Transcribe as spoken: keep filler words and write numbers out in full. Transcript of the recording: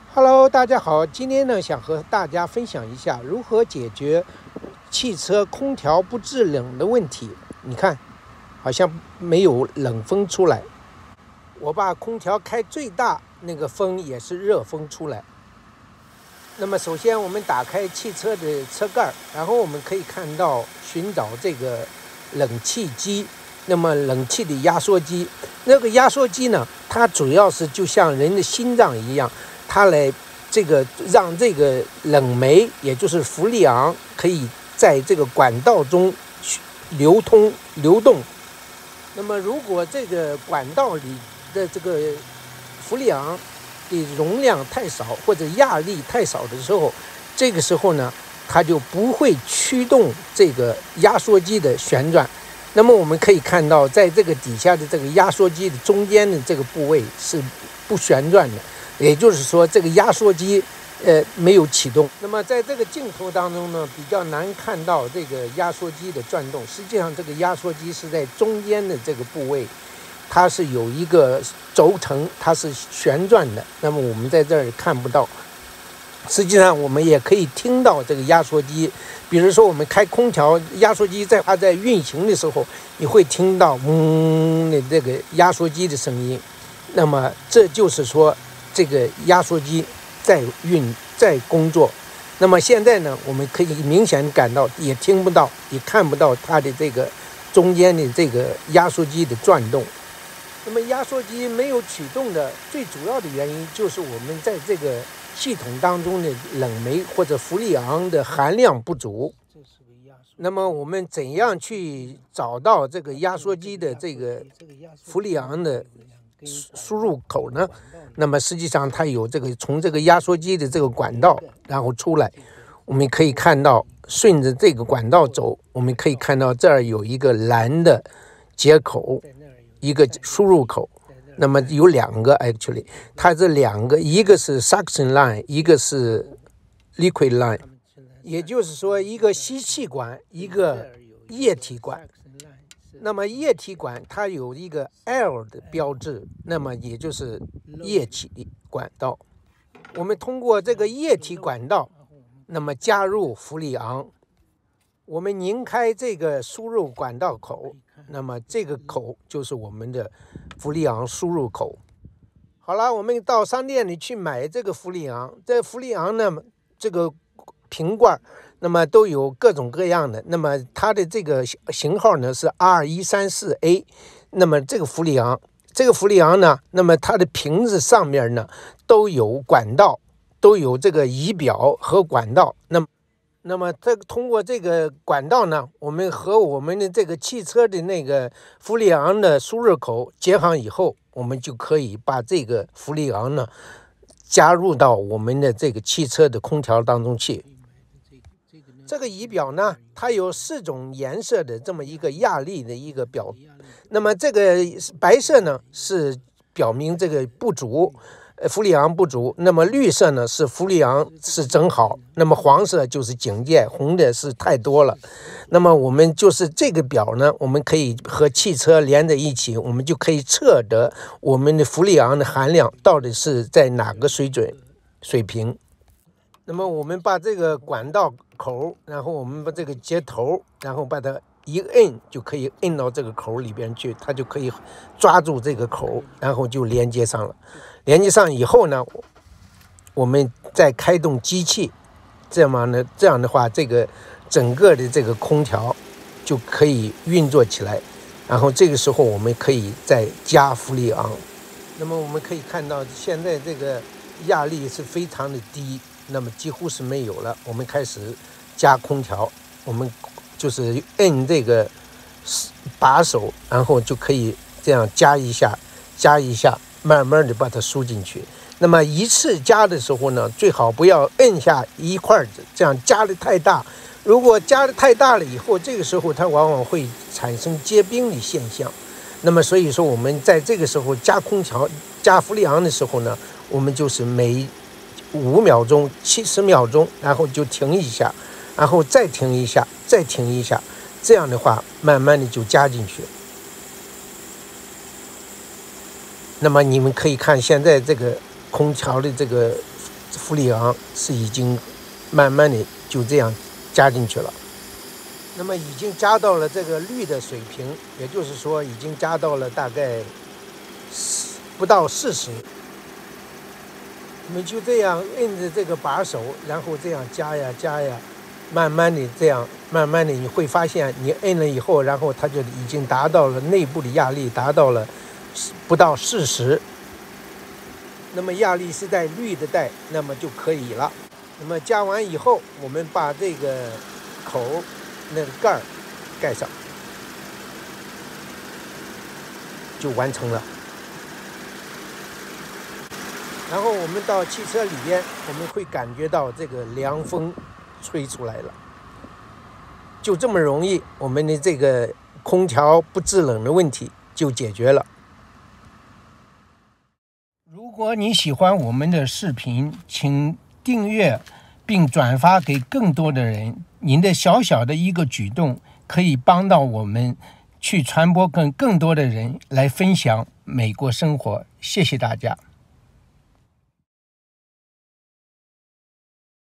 Hello，大家好，今天呢想和大家分享一下如何解决汽车空调不制冷的问题。你看，好像没有冷风出来。我把空调开最大，那个风也是热风出来。那么首先我们打开汽车的车盖，然后我们可以看到寻找这个冷气机，那么冷气的压缩机。那个压缩机呢，它主要是就像人的心脏一样，它来这个让这个冷媒，也就是氟利昂，可以在这个管道中流通流动。那么如果这个管道里的这个氟利昂的容量太少或者压力太少的时候，这个时候呢，它就不会驱动这个压缩机的旋转。那么我们可以看到，在这个底下的这个压缩机的中间的这个部位是不旋转的，也就是说这个压缩机呃没有启动。那么在这个镜头当中呢，比较难看到这个压缩机的转动。实际上这个压缩机是在中间的这个部位，它是有一个轴承，它是旋转的。那么我们在这儿看不到。实际上我们也可以听到这个压缩机，比如说我们开空调，压缩机在它在运行的时候，你会听到嗡的这个压缩机的声音。那么这就是说这个压缩机在运在工作。那么现在呢，我们可以明显感到，也听不到，也看不到它的这个中间的这个压缩机的转动。那么压缩机没有启动的最主要的原因，就是我们在这个系统当中的冷媒或者氟利昂的含量不足。那么我们怎样去找到这个压缩机的这个氟利昂的输入口呢？那么实际上它有这个从这个压缩机的这个管道然后出来，我们可以看到顺着这个管道走，我们可以看到这儿有一个蓝的接口，一个输入口。那么有两个 actually， 它这两个，一个是 suction line， 一个是 liquid line， 也就是说一个吸气管，一个液体管。那么液体管它有一个 L 的标志，那么也就是液体管道。我们通过这个液体管道，那么加入氟利昂。我们拧开这个输入管道口，那么这个口就是我们的氟利昂输入口。好了，我们到商店里去买这个氟利昂。这氟利昂呢，这个瓶罐那么都有各种各样的。那么它的这个型号呢是 R 一三四 A。那么这个氟利昂，这个氟利昂呢，那么它的瓶子上面呢都有管道，都有这个仪表和管道。那么那么这个通过这个管道呢，我们和我们的这个汽车的那个氟利昂的输入口接上以后，我们就可以把这个氟利昂呢加入到我们的这个汽车的空调当中去。这个仪表呢，它有四种颜色的这么一个压力的一个表。那么这个白色呢是表明这个不足，氟利昂不足。那么绿色呢是氟利昂是正好，那么黄色就是警戒，红的是太多了。那么我们就是这个表呢，我们可以和汽车连在一起，我们就可以测得我们的氟利昂的含量到底是在哪个水准水平。那么我们把这个管道口，然后我们把这个接头，然后把它一摁，就可以摁到这个口里边去，它就可以抓住这个口，然后就连接上了。连接上以后呢，我们再开动机器，这样呢，这样的话，这个整个的这个空调就可以运作起来。然后这个时候我们可以再加氟利昂。那么我们可以看到，现在这个压力是非常的低，那么几乎是没有了。我们开始加空调，我们就是摁这个把手，然后就可以这样加一下，加一下。慢慢的把它输进去。那么一次加的时候呢，最好不要摁下一块子，这样加的太大。如果加的太大了以后，这个时候它往往会产生结冰的现象。那么所以说我们在这个时候加空调、加氟利昂的时候呢，我们就是每五秒钟、七十秒钟，然后就停一下，然后再停一下，再停一下，这样的话慢慢的就加进去。那么你们可以看现在这个空调的这个氟利昂是已经慢慢的就这样加进去了。那么已经加到了这个氯的水平，也就是说已经加到了大概不到四十。我们就这样摁着这个把手，然后这样加呀加呀，慢慢的这样，慢慢的你会发现，你摁了以后，然后它就已经达到了内部的压力，达到了不到四十。那么压力是在氯的带，那么就可以了。那么加完以后，我们把这个口那个盖儿盖上，就完成了。然后我们到汽车里边，我们会感觉到这个凉风吹出来了，就这么容易，我们的这个空调不制冷的问题就解决了。如果你喜欢我们的视频，请订阅并转发给更多的人。您的小小的一个举动，可以帮到我们去传播跟更多的人来分享美国生活。谢谢大家。